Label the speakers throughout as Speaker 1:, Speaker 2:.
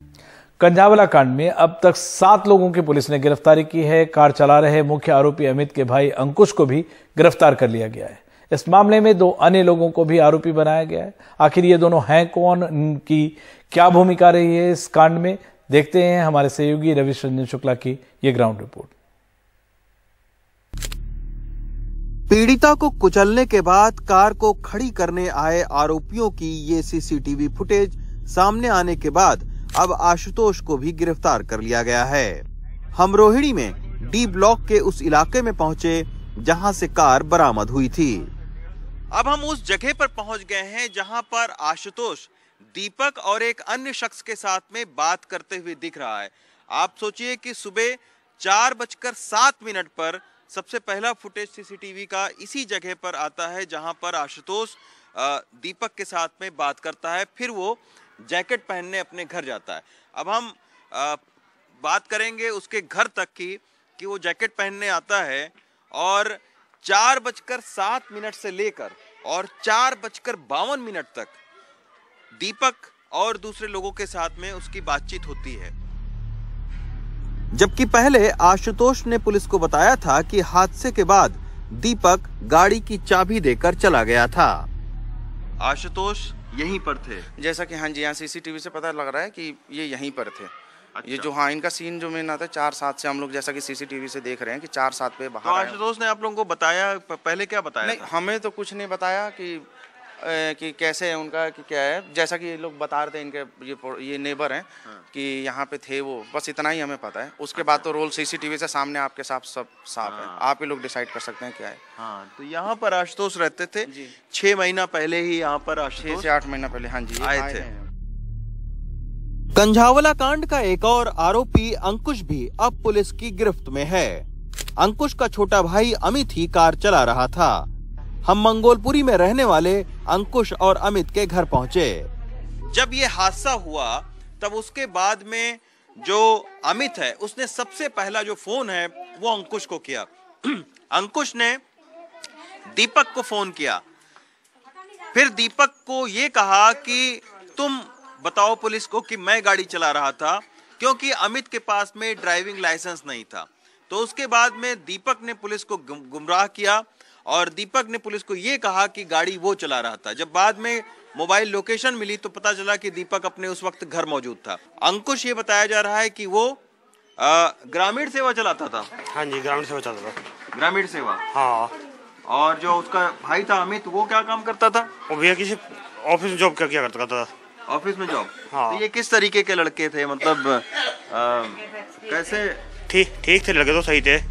Speaker 1: कंझावला कांड में अब तक 7 लोगों की पुलिस ने गिरफ्तारी की है। कार चला रहे मुख्य आरोपी अमित के भाई अंकुश को भी गिरफ्तार कर लिया गया है। इस मामले में 2 अन्य लोगों को भी आरोपी बनाया गया है। आखिर ये दोनों हैं कौन, इनकी क्या भूमिका रही है इस कांड में, देखते हैं हमारे सहयोगी रविश रंजन शुक्ला की ये ग्राउंड रिपोर्ट।
Speaker 2: पीड़िता को कुचलने के बाद कार को खड़ी करने आए आरोपियों की ये सीसीटीवी फुटेज सामने आने के बाद अब आशुतोष को भी गिरफ्तार कर लिया गया है। हम रोहिणी में डी ब्लॉक के उस इलाके में पहुंचे जहां से कार बरामद हुई थी। अब हम उस जगह पर पहुंच गए हैं जहां पर आशुतोष दीपक और एक अन्य शख्स के साथ में बात करते हुए दिख रहा है। आप सोचिए कि सुबह 4:07 पर सबसे पहला फुटेज सीसीटीवी का इसी जगह पर आता है जहां पर आशुतोष दीपक के साथ में बात करता है, फिर वो जैकेट पहनने अपने घर जाता है। अब हम बात करेंगे उसके घर तक की कि वो जैकेट पहनने आता है और 4:07 से लेकर और 4:52 तक दीपक और दूसरे लोगों के साथ में उसकी बातचीत होती है। जबकि पहले आशुतोष ने पुलिस को बताया था कि हादसे के बाद दीपक गाड़ी की चाबी देकर चला गया था। आशुतोष यहीं पर थे,
Speaker 3: जैसा कि हाँ जी, यहाँ सीसीटीवी से पता लग रहा है कि ये यहीं पर थे। अच्छा। ये जो हाँ इनका सीन जो मेन आता है 4:07 से हम लोग जैसा कि सीसीटीवी से देख रहे हैं कि 4:07 पे बाहर।
Speaker 2: तो आशुतोष ने आप लोगों को बताया, पहले क्या बताया?
Speaker 3: नहीं, हमें तो कुछ नहीं बताया कि कैसे है उनका, कि क्या है। जैसा कि ये लोग बता रहे थे, इनके ये नेबर हैं कि यहाँ पे थे वो, बस इतना ही हमें पता है। उसके बाद तो रोल सीसीटीवी से सामने आपके साथ सब साफ है, आप ही लोग डिसाइड कर सकते हैं क्या है।
Speaker 2: हाँ, तो यहाँ पर आशुतोष रहते थे 6 महीना पहले ही यहाँ पर आशुतोष
Speaker 3: 6 से 8 महीना पहले हाँ जी
Speaker 2: आए थे।
Speaker 4: कंझावला कांड का एक और आरोपी अंकुश भी अब पुलिस की गिरफ्त में है। अंकुश का छोटा भाई अमित ही कार चला रहा था। हम मंगोलपुरी में रहने वाले अंकुश और अमित के घर पहुंचे।
Speaker 2: जब ये हादसा हुआ तब उसके बाद में जो अमित है उसने सबसे पहला जो फोन है वो अंकुश को किया। अंकुश ने दीपक को फोन किया, फिर दीपक को ये कहा कि तुम बताओ पुलिस को कि मैं गाड़ी चला रहा था, क्योंकि अमित के पास में ड्राइविंग लाइसेंस नहीं था। तो उसके बाद में दीपक ने पुलिस को गुमराह किया और दीपक ने पुलिस को ये कहा कि गाड़ी वो चला रहा था। जब बाद में मोबाइल लोकेशन मिली तो पता चला कि दीपक अपने उस वक्त घर मौजूद था। अंकुश ये बताया जा रहा है कि वो ग्रामीण सेवा चलाता था।
Speaker 5: हाँ जी, ग्रामीण सेवा चलाता था।
Speaker 2: ग्रामीण सेवा,
Speaker 5: हाँ।
Speaker 2: और जो उसका भाई था अमित, वो क्या काम करता था?
Speaker 5: वो भैया किसी ऑफिस में जॉब किया करता था।
Speaker 2: ऑफिस में जॉब,
Speaker 5: हाँ।
Speaker 2: तो ये किस तरीके के लड़के थे, मतलब कैसे?
Speaker 5: ठीक थे लड़के, तो सही थे।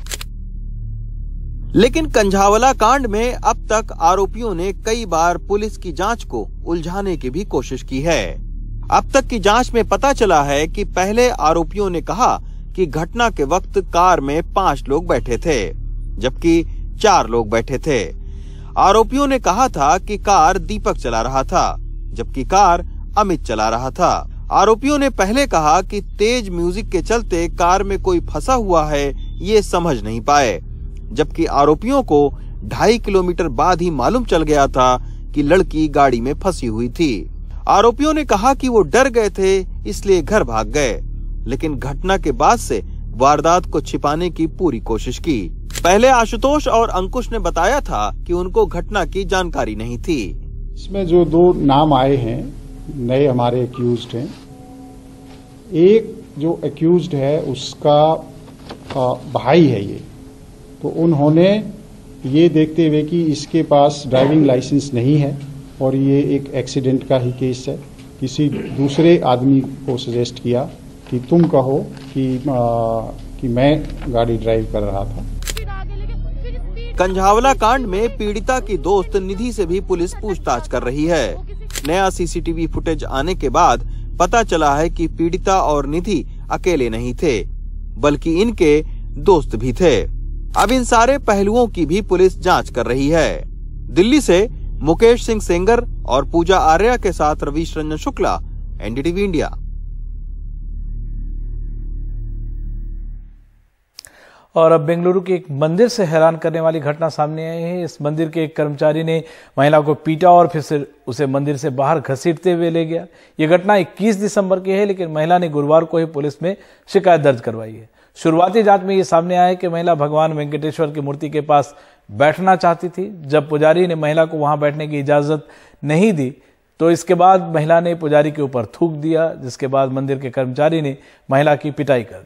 Speaker 4: लेकिन कंझावला कांड में अब तक आरोपियों ने कई बार पुलिस की जांच को उलझाने की भी कोशिश की है। अब तक की जांच में पता चला है कि पहले आरोपियों ने कहा कि घटना के वक्त कार में 5 लोग बैठे थे, जबकि 4 लोग बैठे थे। आरोपियों ने कहा था कि कार दीपक चला रहा था, जबकि कार अमित चला रहा था। आरोपियों ने पहले कहा कि तेज म्यूजिक के चलते कार में कोई फंसा हुआ है, ये समझ नहीं पाए, जबकि आरोपियों को 2.5 किलोमीटर बाद ही मालूम चल गया था कि लड़की गाड़ी में फंसी हुई थी। आरोपियों ने कहा कि वो डर गए थे इसलिए घर भाग गए, लेकिन घटना के बाद से वारदात को छिपाने की पूरी कोशिश की। पहले आशुतोष और अंकुश ने बताया था कि उनको घटना की जानकारी नहीं थी।
Speaker 6: इसमें जो 2 नाम आए हैं नए हमारे एक्यूज्ड हैं, एक जो एक्यूज्ड है उसका भाई है ये, तो उन्होंने ये देखते हुए कि इसके पास ड्राइविंग लाइसेंस नहीं है और ये एक एक्सीडेंट का ही केस है, किसी दूसरे आदमी को सजेस्ट किया कि तुम कहो कि मैं गाड़ी ड्राइव कर रहा था।
Speaker 4: कंझावला कांड में पीड़िता की दोस्त निधि से भी पुलिस पूछताछ कर रही है। नया सीसीटीवी फुटेज आने के बाद पता चला है कि पीड़िता और निधि अकेले नहीं थे, बल्कि इनके दोस्त भी थे। अब इन सारे पहलुओं की भी पुलिस जांच कर रही है। दिल्ली से मुकेश सिंह सेंगर और पूजा आर्या के साथ रविश रंजन शुक्ला, एनडीटीवी इंडिया।
Speaker 1: और अब बेंगलुरु के एक मंदिर से हैरान करने वाली घटना सामने आई है। इस मंदिर के एक कर्मचारी ने महिला को पीटा और फिर से उसे मंदिर से बाहर घसीटते हुए ले गया। ये घटना 21 दिसंबर की है, लेकिन महिला ने गुरुवार को ही पुलिस में शिकायत दर्ज करवाई है। शुरुआती जांच में ये सामने आया कि महिला भगवान वेंकटेश्वर की मूर्ति के पास बैठना चाहती थी। जब पुजारी ने महिला को वहां बैठने की इजाजत नहीं दी तो इसके बाद महिला ने पुजारी के ऊपर थूक दिया, जिसके बाद मंदिर के कर्मचारी ने महिला की पिटाई कर दी।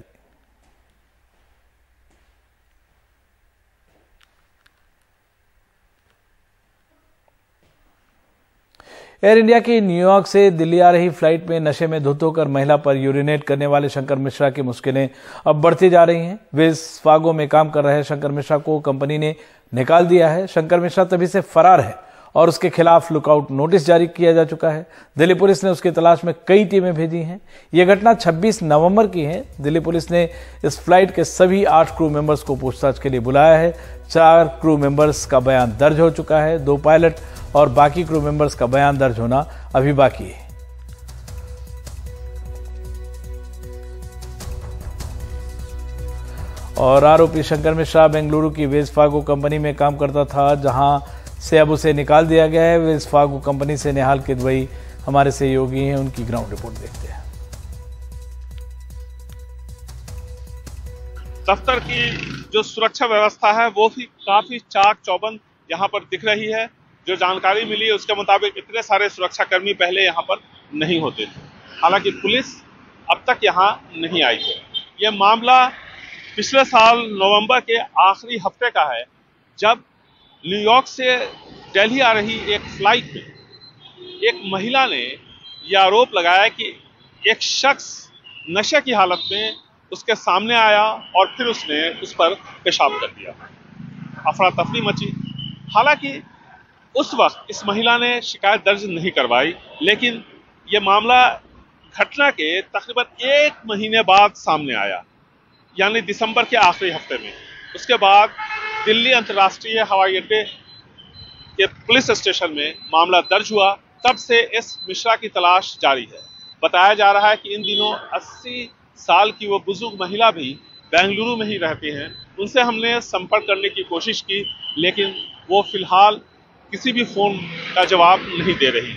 Speaker 1: एयर इंडिया की न्यूयॉर्क से दिल्ली आ रही फ्लाइट में नशे में धुत होकर महिला पर यूरिनेट करने वाले शंकर मिश्रा की मुश्किलें अब बढ़ती जा रही हैं। वेल्स फार्गो में काम कर रहे शंकर मिश्रा को कंपनी ने निकाल दिया है। शंकर मिश्रा तभी से फरार है और उसके खिलाफ लुकआउट नोटिस जारी किया जा चुका है। दिल्ली पुलिस ने उसकी तलाश में कई टीमें भेजी हैं। यह घटना 26 नवंबर की है। दिल्ली पुलिस ने इस फ्लाइट के सभी 8 क्रू मेंबर्स को पूछताछ के लिए बुलाया है। 4 क्रू मेंबर्स का बयान दर्ज हो चुका है। 2 पायलट और बाकी क्रू मेंबर्स का बयान दर्ज होना अभी बाकी है। और आरोपी शंकर मिश्रा बेंगलुरु की वेल्स फार्गो कंपनी में काम करता था, जहां से अब उसे निकाल दिया गया है। वेल्स फार्गो कंपनी से निहाल किदवई हमारे सहयोगी हैं, उनकी ग्राउंड रिपोर्ट देखते हैं।
Speaker 7: दफ्तर की जो सुरक्षा व्यवस्था है वो भी काफी चाक चौबंद यहाँ पर दिख रही है। जो जानकारी मिली उसके मुताबिक इतने सारे सुरक्षाकर्मी पहले यहाँ पर नहीं होते थे। हालांकि पुलिस अब तक यहाँ नहीं आई है। यह मामला पिछले साल नवंबर के आखिरी हफ्ते का है, जब न्यूयॉर्क से दिल्ली आ रही एक फ्लाइट में एक महिला ने यह आरोप लगाया कि एक शख्स नशे की हालत में उसके सामने आया और फिर उसने उस पर पेशाब कर दिया। अफरा तफरी मची। हालांकि उस वक्त इस महिला ने शिकायत दर्ज नहीं करवाई, लेकिन यह मामला घटना के तकरीबन 1 महीने बाद सामने आया, यानी दिसंबर के आखिरी हफ्ते में। उसके बाद दिल्ली अंतर्राष्ट्रीय हवाई अड्डे के पुलिस स्टेशन में मामला दर्ज हुआ। तब से इस मिश्रा की तलाश जारी है। बताया जा रहा है कि इन दिनों 80 साल की वो बुजुर्ग महिला भी बेंगलुरु में ही रहती हैं। उनसे हमने संपर्क करने की कोशिश की, लेकिन वो फिलहाल किसी भी फोन का जवाब नहीं दे रही।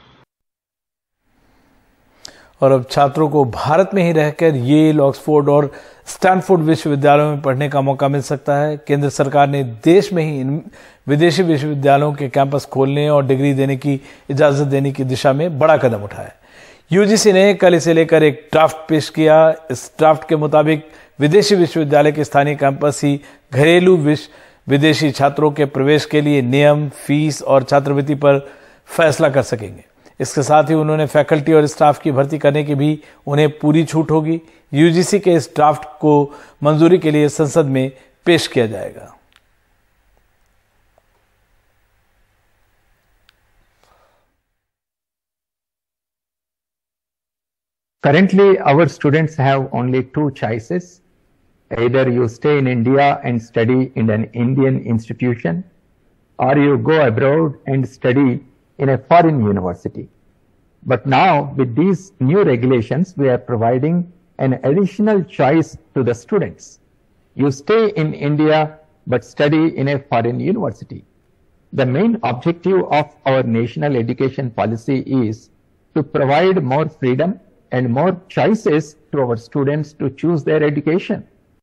Speaker 1: और अब छात्रों को भारत में ही रहकर येल, ऑक्सफोर्ड और स्टैनफोर्ड विश्वविद्यालयों में पढ़ने का मौका मिल सकता है। केंद्र सरकार ने देश में ही इन विदेशी विश्वविद्यालयों के कैंपस खोलने और डिग्री देने की इजाजत देने की दिशा में बड़ा कदम उठाया। यूजीसी ने कल इसे लेकर एक ड्राफ्ट पेश किया। इस ड्राफ्ट के मुताबिक विदेशी विश्वविद्यालय के स्थानीय कैंपस ही घरेलू विदेशी छात्रों के प्रवेश के लिए नियम, फीस और छात्रवृत्ति पर फैसला कर सकेंगे। इसके साथ ही उन्होंने फैकल्टी और स्टाफ की भर्ती करने की भी उन्हें पूरी छूट होगी। यूजीसी के इस ड्राफ्ट को मंजूरी के लिए संसद में पेश किया जाएगा।
Speaker 8: Currently, our students have only 2 choices. Either you stay in India and study in an Indian institution, or you go abroad and study in a foreign university. But now, with these new regulations, we are providing an additional choice to the students. You stay in India, but study in a foreign university. The main objective of our national education policy is to provide more freedom and more choices to our students to choose their education.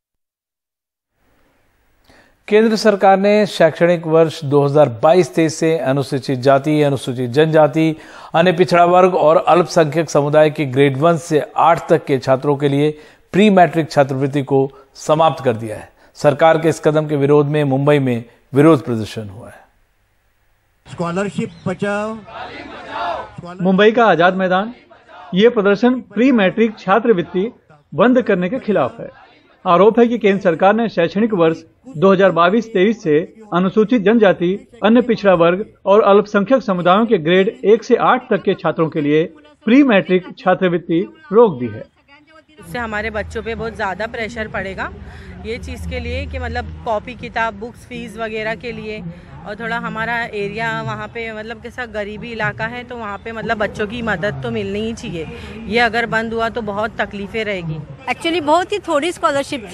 Speaker 1: केंद्र सरकार ने शैक्षणिक वर्ष 2022-23 से अनुसूचित जाति, अनुसूचित जनजाति, अन्य पिछड़ा वर्ग और अल्पसंख्यक समुदाय के ग्रेड 1 से 8 तक के छात्रों के लिए प्री मैट्रिक छात्रवृत्ति को समाप्त कर दिया है। सरकार के इस कदम के विरोध में मुंबई में विरोध प्रदर्शन हुआ है।
Speaker 9: स्कॉलरशिप बचाओ।
Speaker 10: मुंबई का आजाद मैदान। ये प्रदर्शन प्री मैट्रिक छात्रवृत्ति बंद करने के खिलाफ है। आरोप है कि केंद्र सरकार ने शैक्षणिक वर्ष 2022-23 से अनुसूचित जनजाति, अन्य पिछड़ा वर्ग और अल्पसंख्यक समुदायों के ग्रेड 1 से 8 तक के छात्रों के लिए प्री मैट्रिक छात्रवृत्ति रोक दी है।
Speaker 11: इससे हमारे बच्चों पे बहुत ज़्यादा प्रेशर पड़ेगा ये चीज़ के लिए कि मतलब कॉपी किताब, बुक्स, फीस वगैरह के लिए। और थोड़ा हमारा एरिया वहाँ पे मतलब कैसा गरीबी इलाका है, तो वहाँ पे मतलब बच्चों की मदद तो मिलनी ही चाहिए। ये अगर बंद हुआ तो बहुत तकलीफें रहेगी।
Speaker 12: एक्चुअली बहुत ही थोड़ी स्कॉलरशिप थी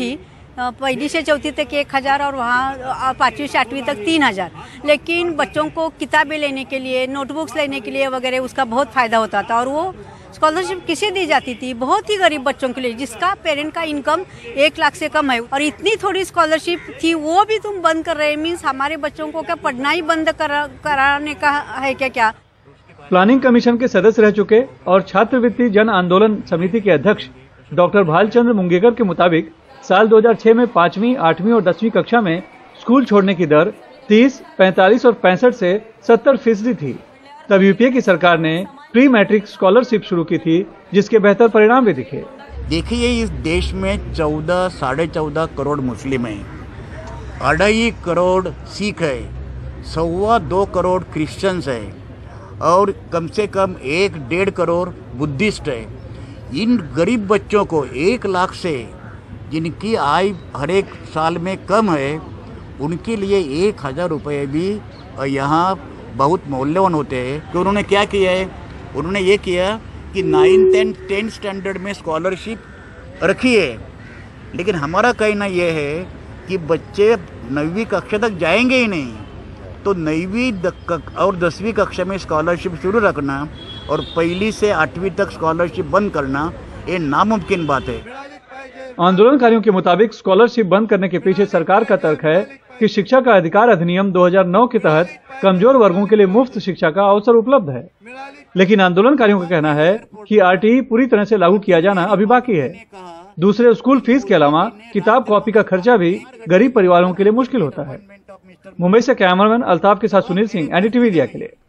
Speaker 12: पहली से चौथी तक 1000 और वहाँ 5वीं से 8वीं तक 3000। लेकिन बच्चों को किताबें लेने के लिए, नोटबुक्स लेने के लिए वगैरह उसका बहुत फ़ायदा होता था। और वो स्कॉलरशिप किसे दी जाती थी? बहुत ही गरीब बच्चों के लिए, जिसका पेरेंट का इनकम 1 लाख से कम है। और इतनी थोड़ी स्कॉलरशिप थी, वो भी तुम बंद कर रहे हैं। मीन्स हमारे बच्चों को क्या पढ़ना ही बंद कराने का है क्या?
Speaker 10: प्लानिंग कमीशन के सदस्य रह चुके और छात्रवृत्ति जन आंदोलन समिति के अध्यक्ष डॉक्टर भालचंद्र मुंगेकर के मुताबिक साल 2006 में 5वीं, 8वीं और 10वीं कक्षा में स्कूल छोड़ने की दर 30, 45 और 65 से 70% थी। तब यूपीए की सरकार ने प्री मैट्रिक स्कॉलरशिप शुरू की थी, जिसके बेहतर परिणाम भी दिखे।
Speaker 9: देखिए, इस देश में 14, 14.5 करोड़ मुस्लिम हैं, 2.5 करोड़ सिख है, 2.25 करोड़ क्रिश्चियंस है और कम से कम 1-1.5 करोड़ बुद्धिस्ट है। इन गरीब बच्चों को 1 लाख से जिनकी आय हर एक साल में कम है, उनके लिए 1000 रुपये भी यहाँ बहुत मूल्यवान होते हैं। तो उन्होंने क्या किया है? उन्होंने ये किया कि 9, 10 स्टैंडर्ड में स्कॉलरशिप रखी है। लेकिन हमारा कहना ये है कि बच्चे 9वीं कक्षा तक जाएंगे ही नहीं, तो 9वीं और 10वीं कक्षा में स्कॉलरशिप शुरू रखना और 1ली से 8वीं तक स्कॉलरशिप बंद करना, ये नामुमकिन बात है।
Speaker 10: आंदोलनकारियों के मुताबिक स्कॉलरशिप बंद करने के पीछे सरकार का तर्क है कि शिक्षा का अधिकार अधिनियम 2009 के तहत कमजोर वर्गों के लिए मुफ्त शिक्षा का अवसर उपलब्ध है। लेकिन आंदोलनकारियों का कहना है कि आरटीई पूरी तरह से लागू किया जाना अभी बाकी है। दूसरे, स्कूल फीस के अलावा किताब कॉपी का खर्चा भी गरीब परिवारों के लिए मुश्किल होता है। मुंबई से कैमरामैन अल्ताफ के साथ सुनील सिंह, एनडीटीवी इंडिया के लिए।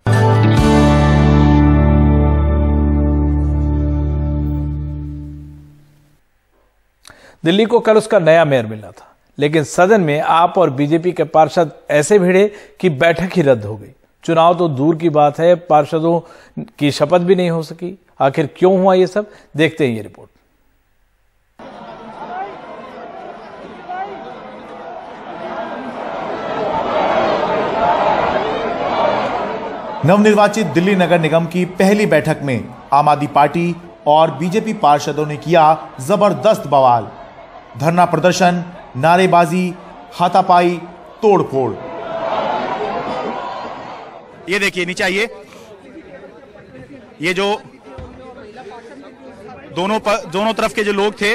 Speaker 1: दिल्ली को कल उसका नया मेयर मिलना था, लेकिन सदन में आप और बीजेपी के पार्षद ऐसे भिड़े कि बैठक ही रद्द हो गई। चुनाव तो दूर की बात है, पार्षदों की शपथ भी नहीं हो सकी। आखिर क्यों हुआ ये सब, देखते हैं ये रिपोर्ट।
Speaker 13: नवनिर्वाचित दिल्ली नगर निगम की पहली बैठक में आम आदमी पार्टी और बीजेपी पार्षदों ने किया जबरदस्त बवाल। धरना प्रदर्शन, नारेबाजी, हाथापाई, तोड़फोड़।
Speaker 14: ये देखिए नीचे आइए, ये जो दोनों तरफ के जो लोग थे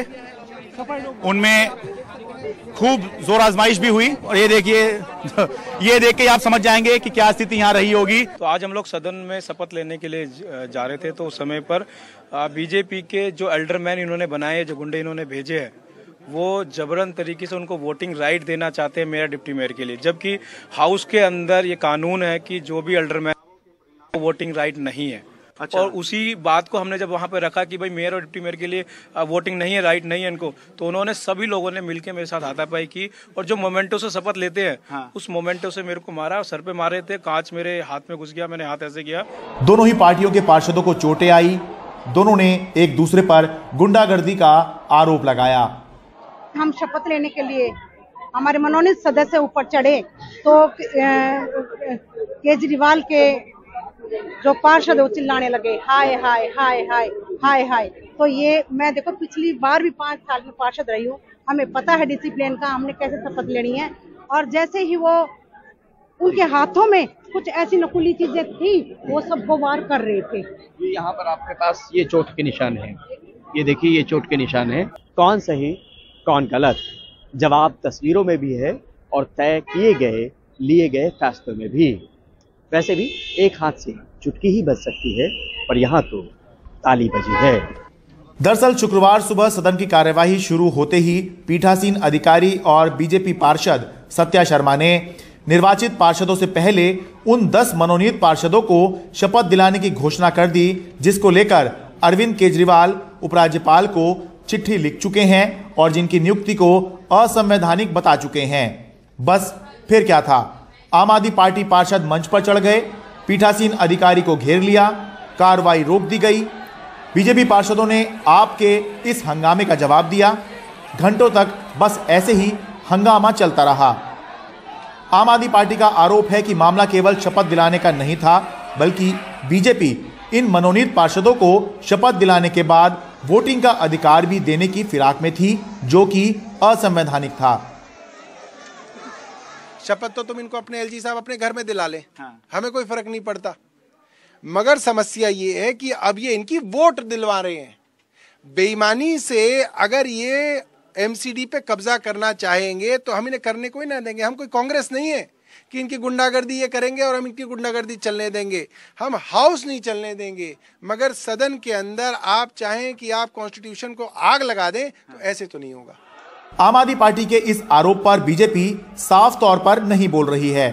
Speaker 14: उनमें खूब जोर आजमाइश भी हुई। और ये देखिए, ये देख के आप समझ जाएंगे कि क्या स्थिति यहाँ रही होगी।
Speaker 15: तो आज हम लोग सदन में शपथ लेने के लिए जा रहे थे, तो उस समय पर बीजेपी के जो एल्डरमैन इन्होंने बनाए, जो गुंडे इन्होंने भेजे हैं, वो जबरन तरीके से उनको वोटिंग राइट देना चाहते हैं मेयर, डिप्टी मेयर के लिए। जबकि हाउस के अंदर ये कानून है कि जो भी एल्डरमैन को वोटिंग राइट नहीं है। अच्छा। और उसी बात को हमने जब वहां पे रखा कि भाई मेयर और डिप्टी मेयर के लिए वोटिंग नहीं है, राइट नहीं है इनको, तो उन्होंने सभी लोगों ने मिलकर मेरे साथ हाथापाई की। और जो मोमेंटो से शपथ लेते हैं, हाँ। उस मोमेंटो से मेरे को मारा, सर पे मारे थे, कांच मेरे हाथ में घुस गया, मैंने हाथ ऐसे किया।
Speaker 13: दोनों ही पार्टियों के पार्षदों को चोटें आई। दोनों ने एक दूसरे पर गुंडागर्दी का आरोप लगाया।
Speaker 16: हम शपथ लेने के लिए हमारे मनोनीत सदस्य ऊपर चढ़े तो केजरीवाल के जो पार्षद वो चिल्लाने लगे, हाय हाय हाय हाय हाय हाय। तो ये मैं देखो पिछली बार भी 5 साल में पार्षद रही हूँ, हमें पता है डिसिप्लिन का, हमने कैसे शपथ लेनी है। और जैसे ही वो उनके हाथों में कुछ ऐसी नकुली चीजें थी, वो सब वो वार कर रहे थे।
Speaker 17: यहाँ पर आपके पास ये चोट के निशान है, ये देखिए ये चोट के निशान है। कौन सही कौन गलत, जवाब तस्वीरों में भी है और तय किए गए लिए गए फैसलों में भी। वैसे भी एक हाथ से चुटकी ही बज सकती है, पर यहाँ तो ताली बजी है।
Speaker 13: दरअसल शुक्रवार सुबह सदन की कार्यवाही शुरू होते ही पीठासीन अधिकारी और बीजेपी पार्षद सत्या शर्मा ने निर्वाचित पार्षदों से पहले उन 10 मनोनीत पार्षदों को शपथ दिलाने की घोषणा कर दी, जिसको लेकर अरविंद केजरीवाल उपराज्यपाल को चिट्ठी लिख चुके हैं और जिनकी नियुक्ति को असंवैधानिक बता चुके हैं। बस फिर क्या था, आम आदमी पार्टी पार्षद मंच पर चढ़ गए, पीठासीन अधिकारी को घेर लिया, कार्रवाई रोक दी गई। बीजेपी पार्षदों ने आपके इस हंगामे का जवाब दिया। घंटों तक बस ऐसे ही हंगामा चलता रहा। आम आदमी पार्टी का आरोप है कि मामला केवल शपथ दिलाने का नहीं था, बल्कि बीजेपी इन मनोनीत पार्षदों को शपथ दिलाने के बाद वोटिंग का अधिकार भी देने की फिराक में थी, जो कि असंवैधानिक था।
Speaker 18: शपथ तो तुम इनको अपने एलजी साहब अपने घर में दिला लें, हमें कोई फर्क नहीं पड़ता। मगर समस्या ये है कि अब ये इनकी वोट दिलवा रहे हैं बेईमानी से। अगर ये एमसीडी पे कब्जा करना चाहेंगे तो हम इन्हें करने को ही ना देंगे। हम कोई कांग्रेस नहीं है कि इनकी गुंडागर्दी ये करेंगे और हम इनकी गुंडागर्दी चलने देंगे। हम हाउस नहीं चलने देंगे, मगर सदन के अंदर आप चाहें कि आप कॉन्स्टिट्यूशन को आग लगा दें तो ऐसे तो नहीं होगा।
Speaker 13: आम आदमी पार्टी के इस आरोप पर बीजेपी साफ तौर पर नहीं बोल रही है।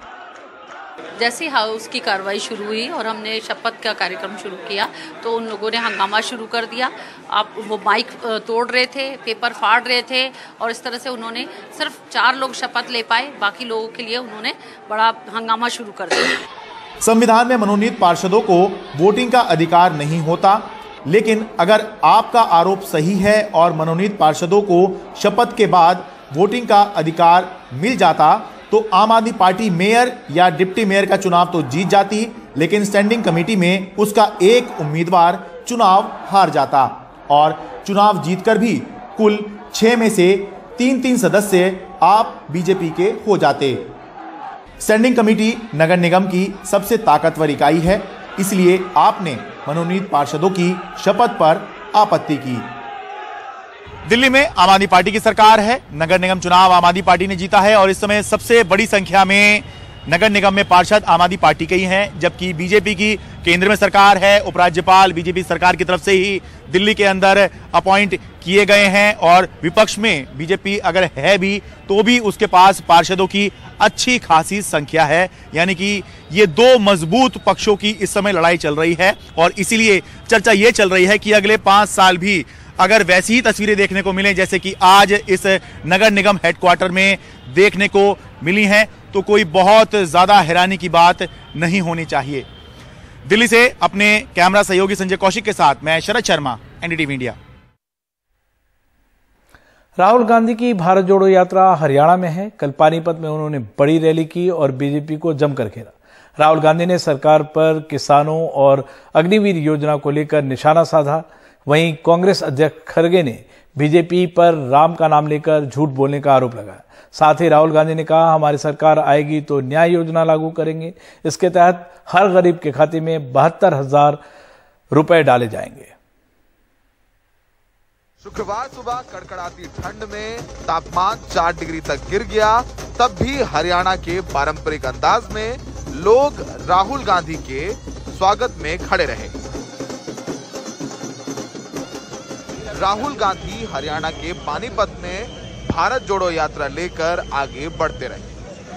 Speaker 19: जैसे हाउस की कार्रवाई शुरू हुई और हमने शपथ का कार्यक्रम शुरू किया तो उन लोगों ने हंगामा शुरू कर दिया। आप वो माइक तोड़ रहे थे, पेपर फाड़ रहे थे और इस तरह से उन्होंने सिर्फ 4 लोग शपथ ले पाए, बाकी लोगों के लिए उन्होंने बड़ा हंगामा शुरू कर दिया।
Speaker 13: संविधान में मनोनीत पार्षदों को वोटिंग का अधिकार नहीं होता, लेकिन अगर आपका आरोप सही है और मनोनीत पार्षदों को शपथ के बाद वोटिंग का अधिकार मिल जाता तो आम आदमी पार्टी मेयर या डिप्टी मेयर का चुनाव तो जीत जाती, लेकिन स्टैंडिंग कमेटी में उसका एक उम्मीदवार चुनाव हार जाता और चुनाव जीतकर भी कुल 6 में से 3-3 सदस्य आप बीजेपी के हो जाते। स्टैंडिंग कमेटी नगर निगम की सबसे ताकतवर इकाई है, इसलिए आपने मनोनीत पार्षदों की शपथ पर आपत्ति की। दिल्ली में आम आदमी पार्टी की सरकार है। नगर निगम चुनाव आम आदमी पार्टी ने जीता है और इस समय सबसे बड़ी संख्या में नगर निगम में पार्षद आम आदमी पार्टी के ही हैं, जबकि बीजेपी की केंद्र में सरकार है। उपराज्यपाल बीजेपी सरकार की तरफ से ही दिल्ली के अंदर अपॉइंट किए गए हैं और विपक्ष में बीजेपी अगर है भी तो भी उसके पास पार्षदों की अच्छी खासी संख्या है। यानी कि ये 2 मजबूत पक्षों की इस समय लड़ाई चल रही है और इसीलिए चर्चा ये चल रही है कि अगले 5 साल भी अगर वैसी ही तस्वीरें देखने को मिले जैसे कि आज इस नगर निगम हेडक्वार्टर में देखने को मिली हैं तो कोई बहुत ज्यादा हैरानी की बात नहीं होनी चाहिए। दिल्ली से अपने कैमरा सहयोगी संजय कौशिक के साथ मैं शरद शर्मा, एनडीटीवी इंडिया।
Speaker 1: राहुल गांधी की भारत जोड़ो यात्रा हरियाणा में है। कल पानीपत में उन्होंने बड़ी रैली की और बीजेपी को जमकर घेरा। राहुल गांधी ने सरकार पर किसानों और अग्निवीर योजना को लेकर निशाना साधा। वहीं कांग्रेस अध्यक्ष खड़गे ने बीजेपी पर राम का नाम लेकर झूठ बोलने का आरोप लगाया। साथ ही राहुल गांधी ने कहा, हमारी सरकार आएगी तो न्याय योजना लागू करेंगे। इसके तहत हर गरीब के खाते में 72,000 रुपए डाले जाएंगे।
Speaker 20: शुक्रवार सुबह कड़कड़ाती ठंड में तापमान 4 डिग्री तक गिर गया, तब भी हरियाणा के पारंपरिक अंदाज में लोग राहुल गांधी के स्वागत में खड़े रहे। राहुल गांधी हरियाणा के पानीपत में भारत जोड़ो यात्रा लेकर आगे बढ़ते रहे।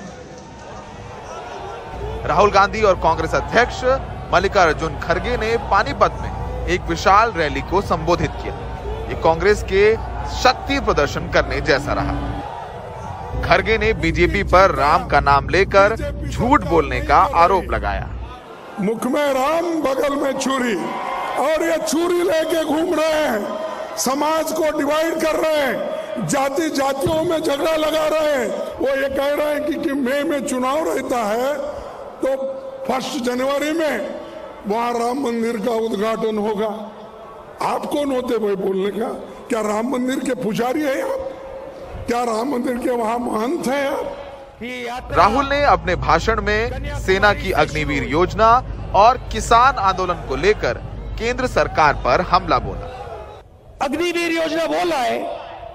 Speaker 20: राहुल गांधी और कांग्रेस अध्यक्ष मल्लिकार्जुन खड़गे ने पानीपत में एक विशाल रैली को संबोधित किया। ये कांग्रेस के शक्ति प्रदर्शन करने जैसा रहा। खड़गे ने बीजेपी पर राम का नाम लेकर झूठ बोलने का आरोप लगाया।
Speaker 21: मुख में राम, बगल में छुरी, और ये छुरी लेके घूम रहे हैं, समाज को डिवाइड कर रहे हैं, जाति जातियों में झगड़ा लगा रहे हैं। वो ये कह रहे हैं कि मई में चुनाव रहता है तो 1 जनवरी में वहां राम मंदिर का उद्घाटन होगा। आप कौन होते भाई बोलने का? क्या राम मंदिर के पुजारी हैं आप? क्या राम मंदिर के वहां महंत हैं आप?
Speaker 20: राहुल ने अपने भाषण में सेना की अग्निवीर योजना और किसान आंदोलन को लेकर केंद्र सरकार पर हमला बोला।
Speaker 22: अग्निवीर योजना बोल रहा है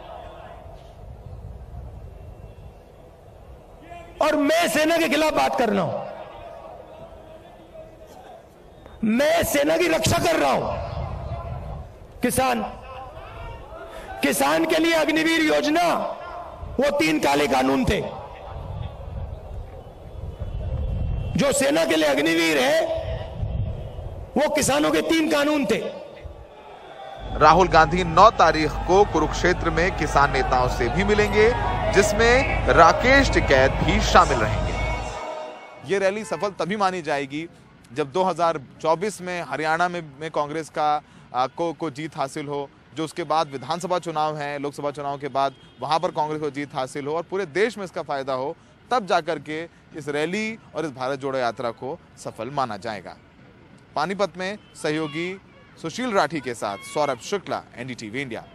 Speaker 22: और मैं सेना के खिलाफ बात कर रहा हूं। मैं सेना की रक्षा कर रहा हूं। किसान के लिए अग्निवीर योजना, वो 3 काले कानून थे। जो सेना के लिए अग्निवीर है वो किसानों के 3 कानून थे।
Speaker 20: राहुल गांधी 9 तारीख को कुरुक्षेत्र में किसान नेताओं से भी मिलेंगे, जिसमें राकेश टिकैत भी शामिल रहेंगे।
Speaker 23: ये रैली सफल तभी मानी जाएगी जब 2024 में हरियाणा में कांग्रेस को जीत हासिल हो, जो उसके बाद विधानसभा चुनाव हैं, लोकसभा चुनाव के बाद वहां पर कांग्रेस को जीत हासिल हो और पूरे देश में इसका फायदा हो, तब जाकर के इस रैली और इस भारत जोड़ो यात्रा को सफल माना जाएगा। पानीपत में सहयोगी सुशील राठी के साथ सौरभ शुक्ला, एनडीटीवी इंडिया।